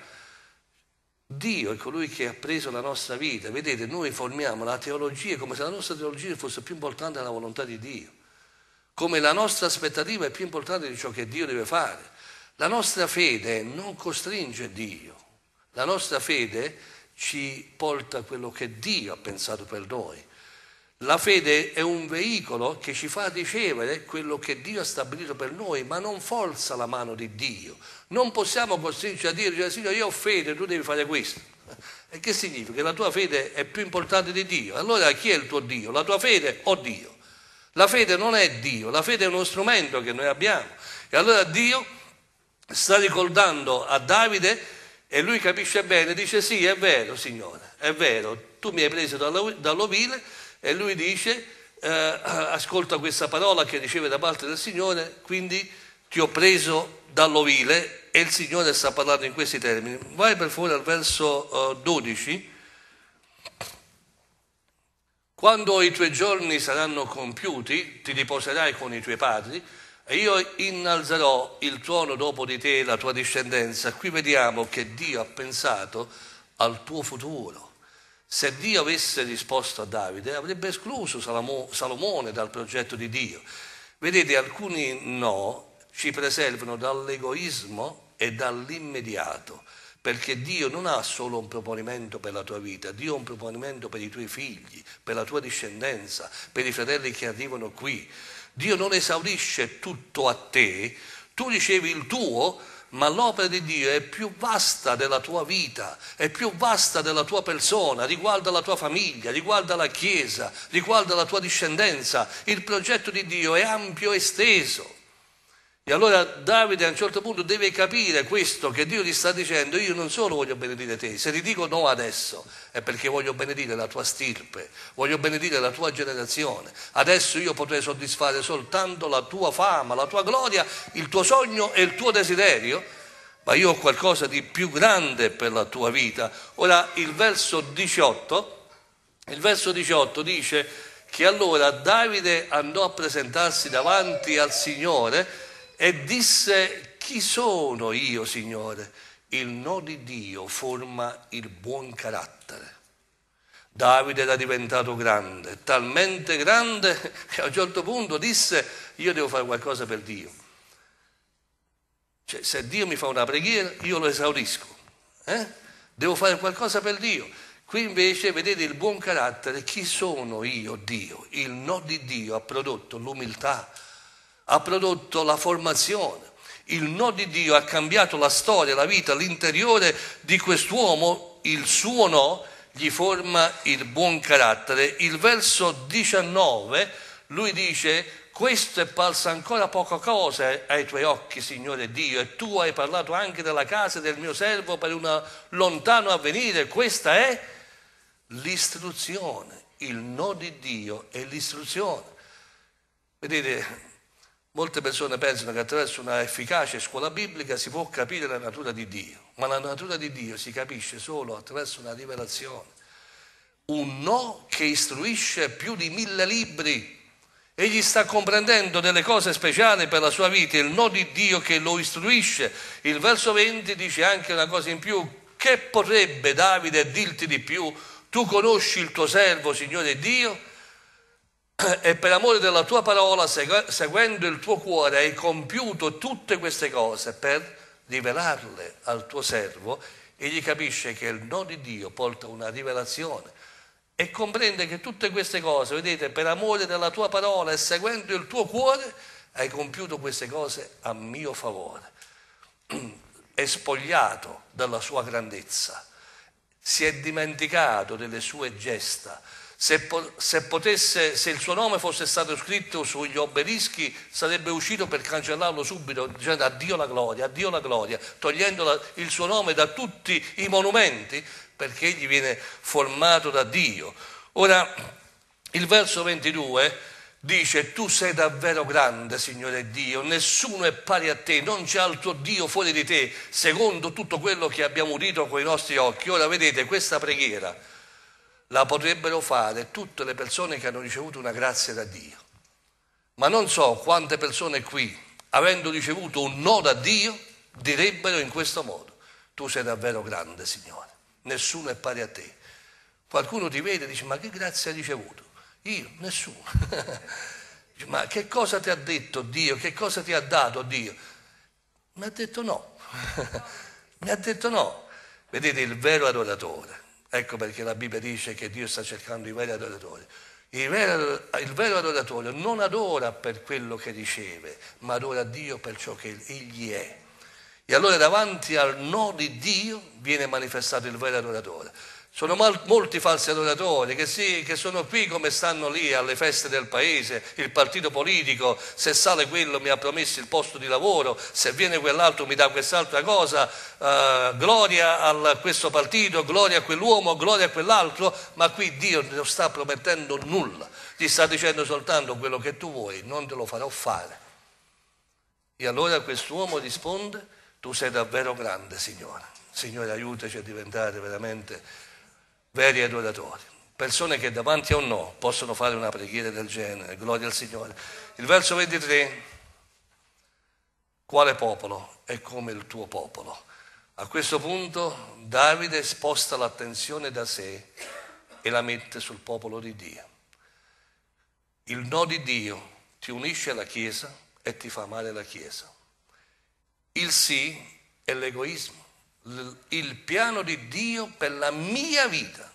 Dio è colui che ha preso la nostra vita. Vedete, noi formiamo la teologia come se la nostra teologia fosse più importante della volontà di Dio, come la nostra aspettativa è più importante di ciò che Dio deve fare. La nostra fede non costringe Dio, la nostra fede ci porta a quello che Dio ha pensato per noi. La fede è un veicolo che ci fa ricevere quello che Dio ha stabilito per noi, ma non forza la mano di Dio. Non possiamo costringere a dire: Signore, io ho fede, tu devi fare questo. E che significa? Che la tua fede è più importante di Dio. Allora chi è il tuo Dio? La tua fede o Dio? La fede non è Dio, la fede è uno strumento che noi abbiamo. E allora Dio sta ricordando a Davide, e lui capisce bene, dice: sì, è vero, Signore, è vero, tu mi hai preso dall'ovile. E lui dice: eh, ascolta questa parola che riceve da parte del Signore, quindi ti ho preso dall'ovile, e il Signore sta parlando in questi termini. Vai per favore al verso uh, dodici. Quando i tuoi giorni saranno compiuti, ti riposerai con i tuoi padri, e io innalzerò il trono dopo di te, la tua discendenza. Qui vediamo che Dio ha pensato al tuo futuro. Se Dio avesse risposto a Davide, avrebbe escluso Salomo, Salomone dal progetto di Dio. Vedete, alcuni no ci preservano dall'egoismo e dall'immediato, perché Dio non ha solo un proponimento per la tua vita, Dio ha un proponimento per i tuoi figli, per la tua discendenza, per i fratelli che arrivano qui. Dio non esaurisce tutto a te, tu ricevi il tuo, ma l'opera di Dio è più vasta della tua vita, è più vasta della tua persona, riguarda la tua famiglia, riguarda la Chiesa, riguarda la tua discendenza. Il progetto di Dio è ampio e esteso. E allora Davide a un certo punto deve capire questo, che Dio gli sta dicendo: io non solo voglio benedire te, se ti dico no adesso è perché voglio benedire la tua stirpe, voglio benedire la tua generazione. Adesso io potrei soddisfare soltanto la tua fama, la tua gloria, il tuo sogno e il tuo desiderio, ma io ho qualcosa di più grande per la tua vita. Ora il verso diciotto, il verso diciotto dice che allora Davide andò a presentarsi davanti al Signore e disse: chi sono io, Signore? Il no di Dio forma il buon carattere. Davide era diventato grande, talmente grande che a un certo punto disse: io devo fare qualcosa per Dio. Cioè, se Dio mi fa una preghiera, io lo esaurisco. Eh? Devo fare qualcosa per Dio. Qui invece, vedete, il buon carattere: chi sono io, Dio? Il no di Dio ha prodotto l'umiltà, ha prodotto la formazione. Il no di Dio ha cambiato la storia, la vita, l'interiore di quest'uomo. Il suo no gli forma il buon carattere. Il verso diciannove, lui dice: questo è parsa ancora poca cosa ai tuoi occhi, Signore Dio, e tu hai parlato anche della casa del mio servo per un lontano avvenire. Questa è l'istruzione. Il no di Dio è l'istruzione. Vedete, molte persone pensano che attraverso una efficace scuola biblica si può capire la natura di Dio, ma la natura di Dio si capisce solo attraverso una rivelazione. Un no che istruisce più di mille libri. Egli sta comprendendo delle cose speciali per la sua vita, il no di Dio che lo istruisce. Il verso venti dice anche una cosa in più: che potrebbe Davide dirti di più? Tu conosci il tuo servo, Signore Dio, e per amore della tua parola, seguendo il tuo cuore, hai compiuto tutte queste cose per rivelarle al tuo servo. Egli capisce che il no di Dio porta una rivelazione e comprende che tutte queste cose, vedete, per amore della tua parola e seguendo il tuo cuore, hai compiuto queste cose a mio favore. È spogliato dalla sua grandezza, si è dimenticato delle sue gesta. Se, po- se potesse, se il suo nome fosse stato scritto sugli obelischi, sarebbe uscito per cancellarlo subito, dicendo: addio la gloria, addio la gloria, togliendo la, il suo nome da tutti i monumenti, perché egli viene formato da Dio. Ora, il verso ventidue dice: tu sei davvero grande, Signore Dio, nessuno è pari a te, non c'è altro Dio fuori di te, secondo tutto quello che abbiamo udito con i nostri occhi. Ora vedete, questa preghiera la potrebbero fare tutte le persone che hanno ricevuto una grazia da Dio, ma non so quante persone qui, avendo ricevuto un no da Dio, direbbero in questo modo: tu sei davvero grande, Signore, nessuno è pari a te. Qualcuno ti vede e dice: ma che grazia hai ricevuto? Io? Nessuno. Ma che cosa ti ha detto Dio? Che cosa ti ha dato Dio? Mi ha detto no. Mi ha detto no. Vedete, il vero adoratore, ecco perché la Bibbia dice che Dio sta cercando i veri adoratori. Il vero, il vero adoratore non adora per quello che riceve, ma adora Dio per ciò che Egli è. E allora davanti al no di Dio viene manifestato il vero adoratore. Sono mal- molti falsi adoratori che, sì, che sono qui come stanno lì alle feste del paese, il partito politico, se sale quello mi ha promesso il posto di lavoro, se viene quell'altro mi dà quest'altra cosa, eh, gloria a questo partito, gloria a quell'uomo, gloria a quell'altro, ma qui Dio non sta promettendo nulla, ti sta dicendo soltanto quello che tu vuoi, non te lo farò fare. E allora quest'uomo risponde, tu sei davvero grande, Signore. Signore, aiutaci a diventare veramente veri adoratori, persone che davanti a un no possono fare una preghiera del genere, gloria al Signore. Il verso ventitré, quale popolo è come il tuo popolo? A questo punto Davide sposta l'attenzione da sé e la mette sul popolo di Dio. Il no di Dio ti unisce alla Chiesa e ti fa amare la Chiesa. Il sì è l'egoismo. Il piano di Dio per la mia vita,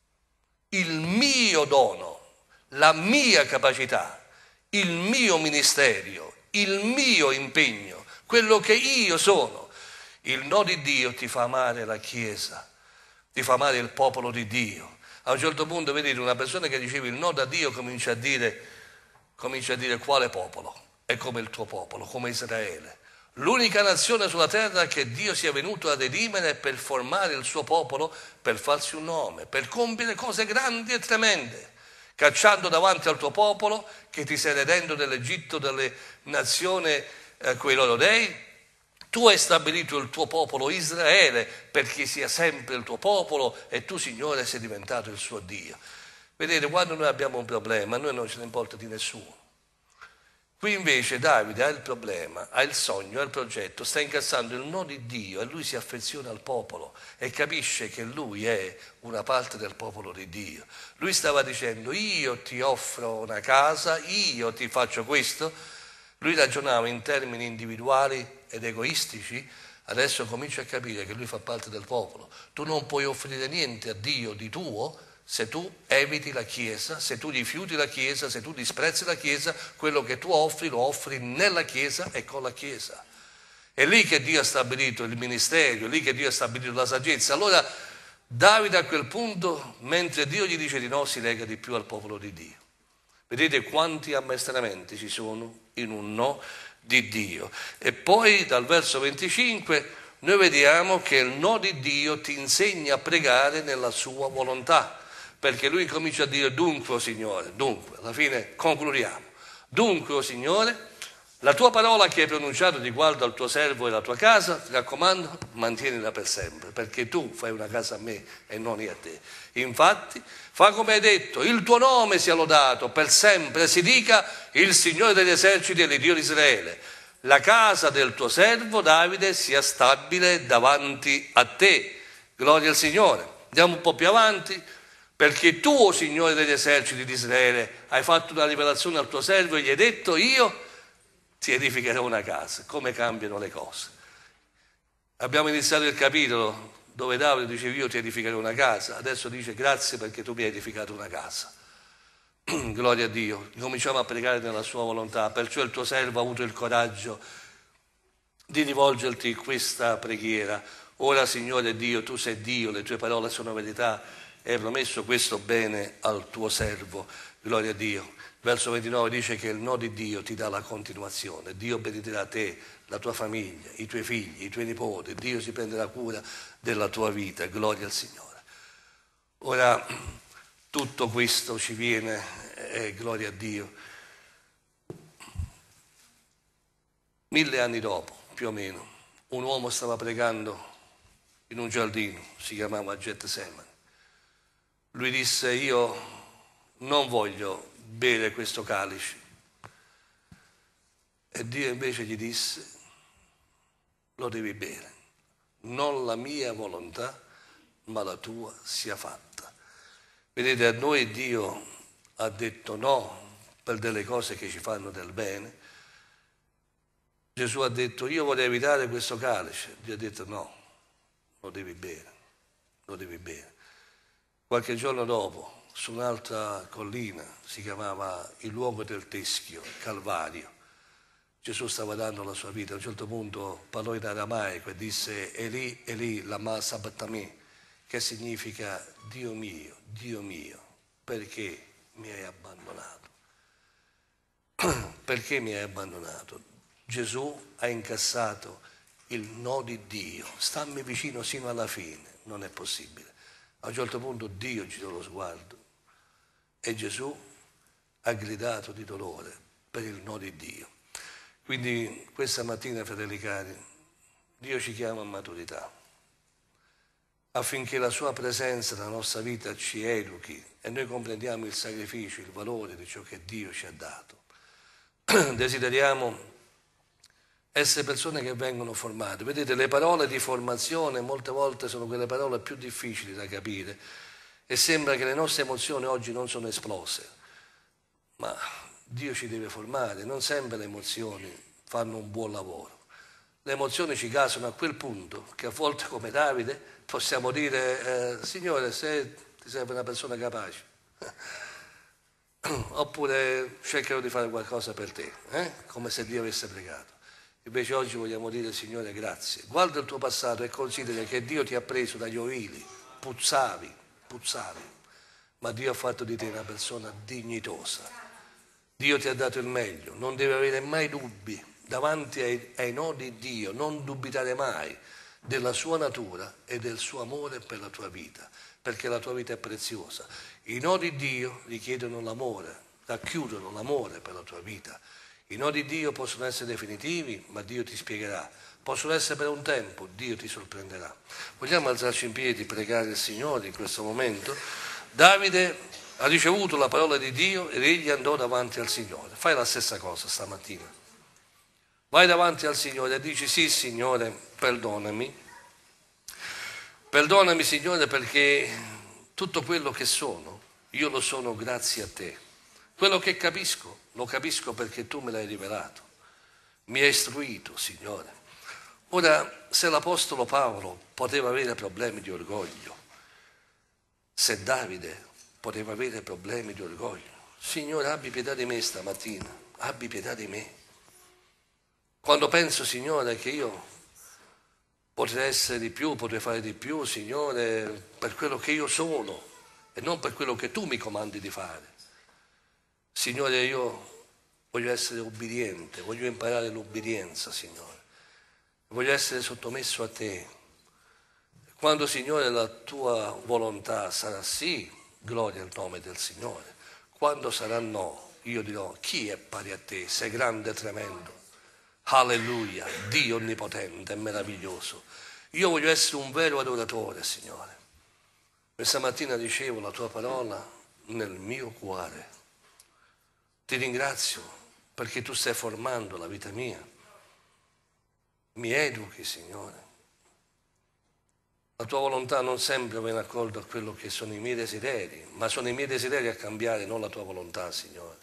il mio dono, la mia capacità, il mio ministero, il mio impegno, quello che io sono. Il no di Dio ti fa amare la Chiesa, ti fa amare il popolo di Dio. A un certo punto, vedete, una persona che diceva il no da Dio comincia a dire, comincia a dire quale popolo? È come il tuo popolo, come Israele. L'unica nazione sulla terra che Dio sia venuto a redimere per formare il suo popolo, per farsi un nome, per compiere cose grandi e tremende, cacciando davanti al tuo popolo che ti sei redendo dall'Egitto, dalle nazioni, eh, quei loro dei. Tu hai stabilito il tuo popolo Israele perché sia sempre il tuo popolo e tu, Signore, sei diventato il suo Dio. Vedete, quando noi abbiamo un problema, a noi non ce ne importa di nessuno. Qui invece Davide ha il problema, ha il sogno, ha il progetto, sta incassando il no di Dio e lui si affeziona al popolo e capisce che lui è una parte del popolo di Dio. Lui stava dicendo io ti offro una casa, io ti faccio questo. Lui ragionava in termini individuali ed egoistici, adesso comincia a capire che lui fa parte del popolo. Tu non puoi offrire niente a Dio di tuo se tu eviti la Chiesa, se tu rifiuti la Chiesa, se tu disprezzi la Chiesa, quello che tu offri lo offri nella Chiesa e con la Chiesa. È lì che Dio ha stabilito il ministero, è lì che Dio ha stabilito la saggezza. Allora Davide a quel punto, mentre Dio gli dice di no, si lega di più al popolo di Dio. Vedete quanti ammaestramenti ci sono in un no di Dio. E poi dal verso venticinque noi vediamo che il no di Dio ti insegna a pregare nella sua volontà. Perché lui comincia a dire dunque, oh Signore, dunque, alla fine concludiamo. Dunque, oh Signore, la tua parola che hai pronunciato riguardo al tuo servo e alla tua casa, ti raccomando, mantienila per sempre, perché tu fai una casa a me e non io a te. Infatti, fa come hai detto, il tuo nome sia lodato, per sempre si dica il Signore degli eserciti e l'Iddio di Israele. La casa del tuo servo Davide sia stabile davanti a te. Gloria al Signore. Andiamo un po' più avanti. Perché tu, o Signore degli eserciti di Israele, hai fatto una rivelazione al tuo servo e gli hai detto io ti edificherò una casa. Come cambiano le cose. Abbiamo iniziato il capitolo dove Davide diceva io ti edificherò una casa, adesso dice grazie perché tu mi hai edificato una casa. Gloria a Dio, cominciamo a pregare nella sua volontà, perciò il tuo servo ha avuto il coraggio di rivolgerti questa preghiera. Ora, Signore Dio, tu sei Dio, le tue parole sono verità, e hai promesso questo bene al tuo servo, gloria a Dio. Verso ventinove dice che il no di Dio ti dà la continuazione, Dio benedirà te, la tua famiglia, i tuoi figli, i tuoi nipoti, Dio si prenderà cura della tua vita, gloria al Signore. Ora, tutto questo ci viene, eh, gloria a Dio, mille anni dopo, più o meno, un uomo stava pregando in un giardino, si chiamava Getsemani. Lui disse io non voglio bere questo calice e Dio invece gli disse lo devi bere, non la mia volontà ma la tua sia fatta. Vedete, a noi Dio ha detto no per delle cose che ci fanno del bene. Gesù ha detto io vorrei evitare questo calice, Dio ha detto no, lo devi bere, lo devi bere. Qualche giorno dopo, su un'altra collina, si chiamava il luogo del teschio, Calvario, Gesù stava dando la sua vita. A un certo punto parlò in aramaico e disse Eli, Eli, lama sabachthani, che significa Dio mio, Dio mio, perché mi hai abbandonato? Perché mi hai abbandonato? Gesù ha incassato il no di Dio, stammi vicino sino alla fine, non è possibile. A un certo punto Dio girò lo sguardo e Gesù ha gridato di dolore per il no di Dio. Quindi questa mattina, fratelli cari, Dio ci chiama a maturità, affinché la sua presenza nella nostra vita ci educhi e noi comprendiamo il sacrificio, il valore di ciò che Dio ci ha dato. Desideriamo essere persone che vengono formate. Vedete, le parole di formazione molte volte sono quelle parole più difficili da capire e sembra che le nostre emozioni oggi non sono esplose, ma Dio ci deve formare, non sempre le emozioni fanno un buon lavoro. Le emozioni ci gasano a quel punto che a volte, come Davide, possiamo dire, eh, Signore, se ti serve una persona capace, oppure cercherò di fare qualcosa per te, eh? Come se Dio avesse pregato. Invece oggi vogliamo dire, Signore, grazie. Guarda il tuo passato e considera che Dio ti ha preso dagli ovili, puzzavi, puzzavi, ma Dio ha fatto di te una persona dignitosa. Dio ti ha dato il meglio, non devi avere mai dubbi davanti ai, ai no di Dio, non dubitare mai della sua natura e del suo amore per la tua vita, perché la tua vita è preziosa. I no di Dio richiedono l'amore, racchiudono l'amore per la tua vita. I no di Dio possono essere definitivi, ma Dio ti spiegherà. Possono essere per un tempo, Dio ti sorprenderà. Vogliamo alzarci in piedi, pregare il Signore in questo momento? Davide ha ricevuto la parola di Dio ed egli andò davanti al Signore. Fai la stessa cosa stamattina. Vai davanti al Signore e dici, sì Signore, perdonami. Perdonami Signore perché tutto quello che sono, io lo sono grazie a te. Quello che capisco, lo capisco perché tu me l'hai rivelato. Mi hai istruito, Signore. Ora, se l'Apostolo Paolo poteva avere problemi di orgoglio, se Davide poteva avere problemi di orgoglio, Signore, abbi pietà di me stamattina, abbi pietà di me. Quando penso, Signore, che io potrei essere di più, potrei fare di più, Signore, per quello che io sono e non per quello che tu mi comandi di fare. Signore, io voglio essere obbediente, voglio imparare l'obbedienza, Signore. Voglio essere sottomesso a te. Quando, Signore, la tua volontà sarà sì, gloria al nome del Signore. Quando sarà no, io dirò, chi è pari a te? Sei grande e tremendo. Alleluia, Dio onnipotente e meraviglioso. Io voglio essere un vero adoratore, Signore. Questa mattina ricevo la tua parola nel mio cuore. Ti ringrazio perché tu stai formando la vita mia. Mi educhi, Signore. La tua volontà non sempre va in accordo a quello che sono i miei desideri, ma sono i miei desideri a cambiare, non la tua volontà, Signore.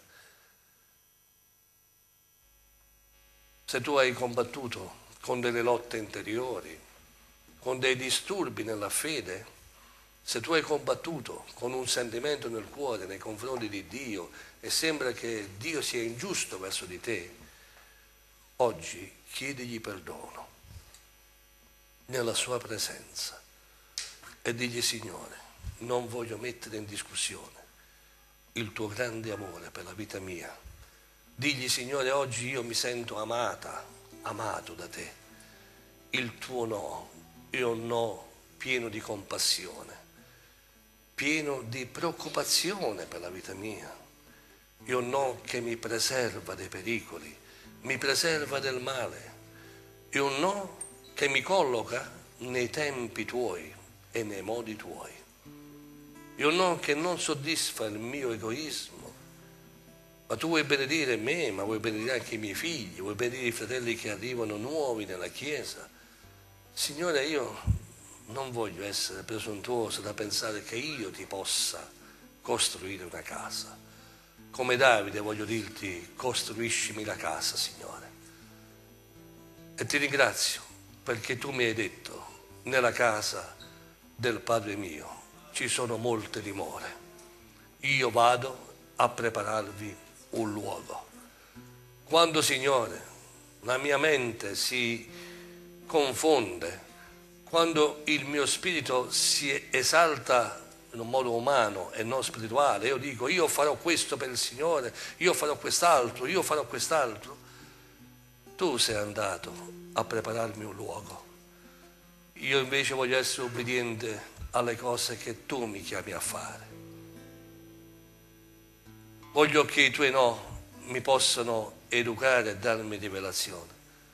Se tu hai combattuto con delle lotte interiori, con dei disturbi nella fede, se tu hai combattuto con un sentimento nel cuore nei confronti di Dio e sembra che Dio sia ingiusto verso di te, oggi chiedigli perdono nella sua presenza e digli, Signore, non voglio mettere in discussione il tuo grande amore per la vita mia. Digli, Signore, oggi io mi sento amata, amato da te. Il tuo no è un no pieno di compassione, pieno di preoccupazione per la vita mia. È un no che mi preserva dai pericoli, mi preserva del male. È un no che mi colloca nei tempi tuoi e nei modi tuoi. È un no che non soddisfa il mio egoismo, ma tu vuoi benedire me, ma vuoi benedire anche i miei figli, vuoi benedire i fratelli che arrivano nuovi nella Chiesa. Signore, io non voglio essere presuntuoso da pensare che io ti possa costruire una casa. Come Davide voglio dirti, costruiscimi la casa, Signore. E ti ringrazio perché tu mi hai detto, nella casa del Padre mio ci sono molte dimore. Io vado a prepararvi un luogo. Quando, Signore, la mia mente si confonde, quando il mio spirito si esalta in un modo umano e non spirituale, io dico io farò questo per il Signore, io farò quest'altro, io farò quest'altro, tu sei andato a prepararmi un luogo. Io invece voglio essere obbediente alle cose che tu mi chiami a fare. Voglio che i tuoi no mi possano educare e darmi rivelazione.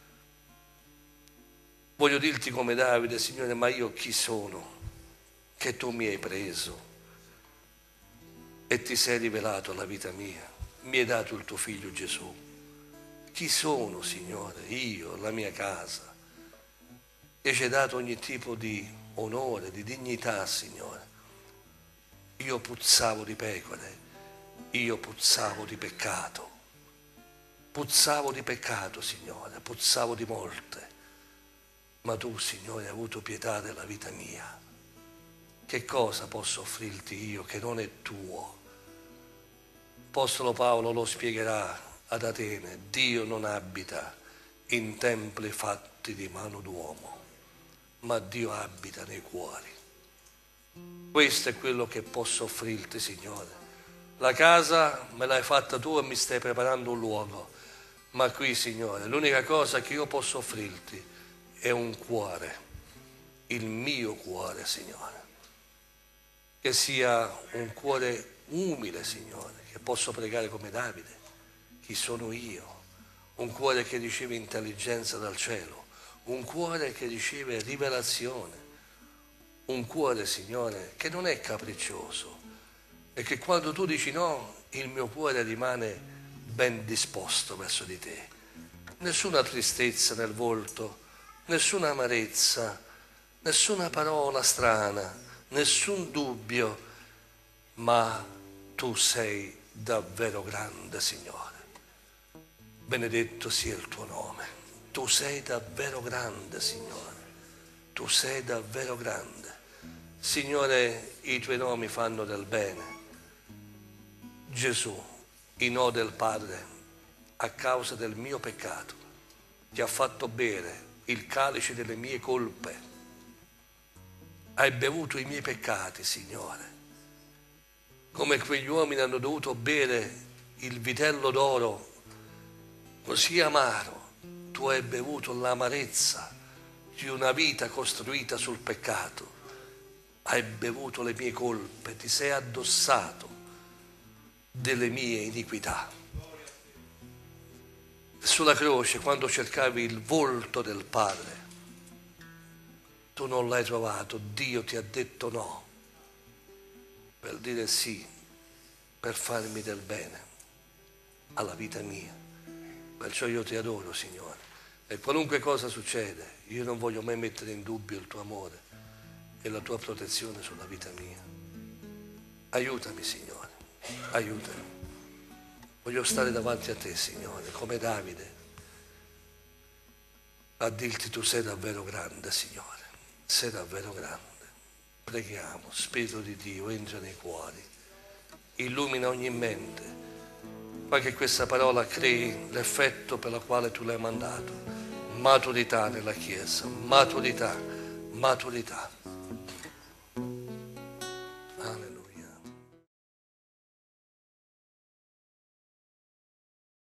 Voglio dirti come Davide, Signore, ma io chi sono che tu mi hai preso e ti sei rivelato alla vita mia? Mi hai dato il tuo figlio Gesù. Chi sono, Signore? Io, la mia casa. E ci hai dato ogni tipo di onore, di dignità, Signore. Io puzzavo di pecore, io puzzavo di peccato. Puzzavo di peccato, Signore, puzzavo di morte. Ma tu, Signore, hai avuto pietà della vita mia. Che cosa posso offrirti io che non è tuo? Apostolo Paolo lo spiegherà ad Atene: Dio non abita in templi fatti di mano d'uomo, ma Dio abita nei cuori. Questo è quello che posso offrirti, Signore. La casa me l'hai fatta tu e mi stai preparando un luogo, ma qui, Signore, l'unica cosa che io posso offrirti è un cuore, il mio cuore, Signore. Che sia un cuore umile, Signore, che posso pregare come Davide. Chi sono io? Un cuore che riceve intelligenza dal cielo, un cuore che riceve rivelazione, un cuore, Signore, che non è capriccioso e che quando tu dici no, il mio cuore rimane ben disposto verso di te. Nessuna tristezza nel volto, nessuna amarezza, nessuna parola strana, nessun dubbio, ma tu sei davvero grande, Signore. Benedetto sia il tuo nome. Tu sei davvero grande, Signore. Tu sei davvero grande. Signore, i tuoi nomi fanno del bene. Gesù, i no del Padre, a causa del mio peccato, ti ha fatto bere il calice delle mie colpe. Hai bevuto i miei peccati, Signore. Come quegli uomini hanno dovuto bere il vitello d'oro così amaro, tu hai bevuto l'amarezza di una vita costruita sul peccato. Hai bevuto le mie colpe, ti sei addossato delle mie iniquità. Sulla croce, quando cercavi il volto del Padre, tu non l'hai trovato, Dio ti ha detto no, per dire sì, per farmi del bene alla vita mia. Perciò io ti adoro, Signore, e qualunque cosa succede, io non voglio mai mettere in dubbio il tuo amore e la tua protezione sulla vita mia. Aiutami, Signore, aiutami. Voglio stare davanti a te, Signore, come Davide, a dirti tu sei davvero grande, Signore, sei davvero grande. Preghiamo, Spirito di Dio, entra nei cuori, illumina ogni mente, fa che questa parola crei l'effetto per la quale tu l'hai mandato. Maturità nella Chiesa, maturità, maturità.